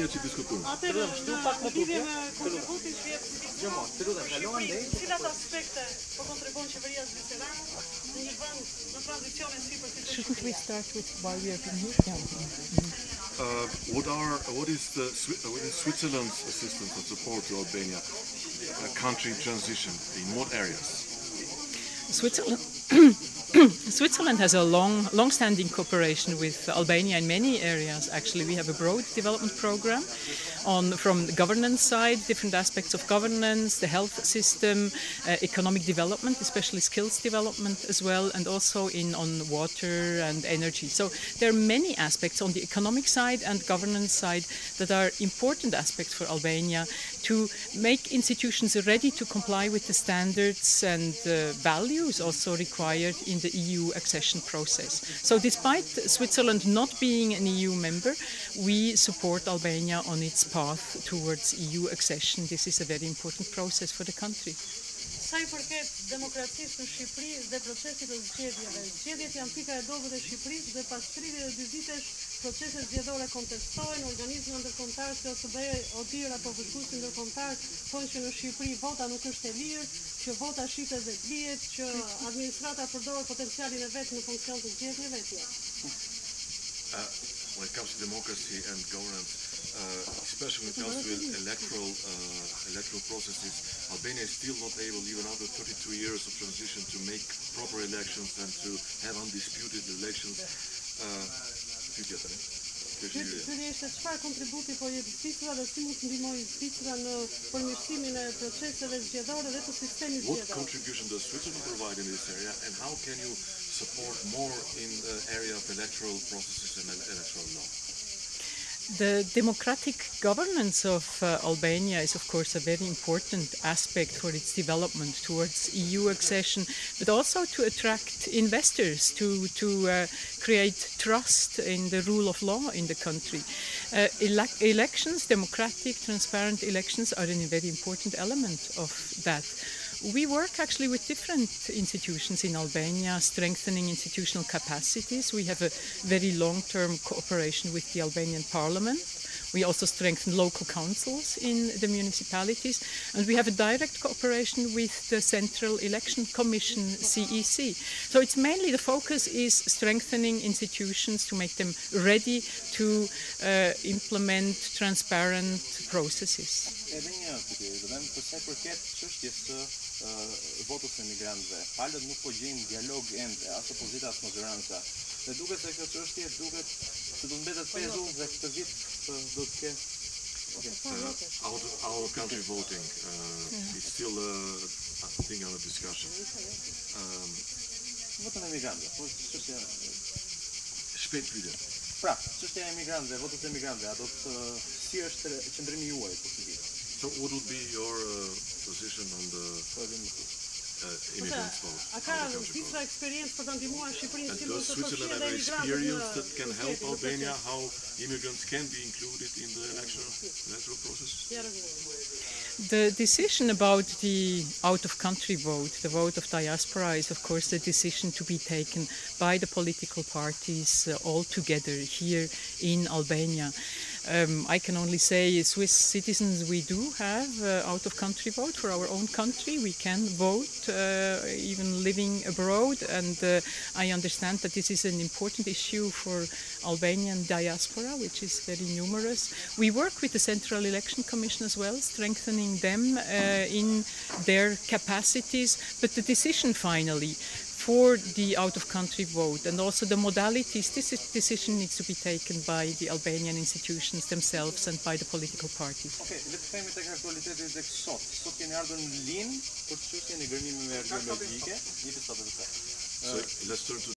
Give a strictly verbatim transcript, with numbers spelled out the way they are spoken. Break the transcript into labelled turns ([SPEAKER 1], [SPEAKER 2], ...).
[SPEAKER 1] Albania që diskutojmë.
[SPEAKER 2] Atëherë, në lidhje me kontributin që jep Shqipërisë, cilat aspekte po kontribuon qeveria zvicerane në një vend në tranzicionin sipër si
[SPEAKER 3] Shouldn't we start with why we have been here? Yeah.
[SPEAKER 1] Uh, what are what is the uh, what is Switzerland's assistance and support to Albania, a country in transition, in what areas?
[SPEAKER 3] Switzerland. Switzerland has a long, long-standing cooperation with Albania in many areas. Actually, we have a broad development program on from the governance side, different aspects of governance, the health system, uh, economic development, especially skills development as well, and also in on water and energy. So there are many aspects on the economic side and governance side that are important aspects for Albania to make institutions ready to comply with the standards and uh, values also required in the E U accession process. So despite Switzerland not being an E U member, we support Albania on its path towards E U accession. This is a very important process for the country.
[SPEAKER 2] Sa i përket demokracisë në Shqipëri dhe procesit të zgjedhjeve. Zgjedhjet janë pika e dobët e Shqipërisë dhe pas tridhjetë e dy vitesh proceset zgjedhore kontestohen, organizma ndërkombëtar si O S B E, ODIHR apo vëzhguesi ndërkombëtar thonë që në Shqipëri vota nuk është e lirë, që vota shitet dhe blihet, që administrata përdor potencialin e vet në funksion të zgjedhjeve etj.
[SPEAKER 1] Uh, when it comes to democracy and governance, uh, especially when it comes to electoral uh, electoral processes, Albania is still not able, even after thirty-two years of transition, to make proper elections and to have undisputed elections.
[SPEAKER 2] Pyetja është çfarë kontributi po jep Zvicra dhe si mund të ndihmojë Zvicra në përmirësimin e proceseve zgjedhore dhe të sistemit zgjedhor.
[SPEAKER 1] What contribution does Switzerland provide in this area, and how can you support more in the area of electoral processes and electoral law?
[SPEAKER 3] The democratic governance of uh, Albania is, of course, a very important aspect for its development towards E U accession, but also to attract investors, to, to uh, create trust in the rule of law in the country. Uh, ele elections, democratic, transparent elections are a very important element of that. We work actually with different institutions in Albania, strengthening institutional capacities. We have a very long-term cooperation with the Albanian Parliament. We also strengthen local councils in the municipalities, and we have a direct cooperation with the Central Election Commission, C E C. So it's mainly the focus is strengthening institutions to make them ready to uh, implement transparent processes.
[SPEAKER 4] Edhe një pyetje, vetëm përsa i përket çështjes së votës së emigrantëve. Palët nuk po gjejnë dialog ende, as opozita as majoranca. Dhe duket se kjo çështje duket se do të mbetet pezull dhe këtë vit do të kenë.
[SPEAKER 1] Okay. Uh, our, our country voting uh, is still uh, a thing under discussion. Um,
[SPEAKER 4] Votën e emigrantëve, po çështja
[SPEAKER 1] shpejt pyetje.
[SPEAKER 4] Pra, çështja e emigrantëve, votës e emigrantëve, a do të si është qëndrimi juaj për këtë vit?
[SPEAKER 1] So what would be your uh, position on the uh, immigrants vote?
[SPEAKER 2] A ka Zvicra eksperiencë për ta ndihmuar Shqipërinë si
[SPEAKER 1] mund të
[SPEAKER 2] përfshirë
[SPEAKER 1] edhe experience that can help Albania how immigrants can be included in the electoral electoral process?
[SPEAKER 3] The decision about the out-of-country vote, the vote of diaspora, is of course a decision to be taken by the political parties uh, all together here in Albania. Um, I can only say Swiss citizens, we do have uh, out-of-country vote for our own country. We can vote uh, even living abroad, and uh, I understand that this is an important issue for Albanian diaspora, which is very numerous. We work with the Central Election Commission as well, strengthening them uh, in their capacities, but the decision finally for the out-of-country vote and also the modalities, this decision needs to be taken by the Albanian institutions themselves and by the political parties.
[SPEAKER 4] Okay, le të themi tek aktualiteti tek sot. Sot keni ardhur në Lin për çështjen e gërmimeve arkeologjike. Jepni sot edhe.
[SPEAKER 1] So let's turn to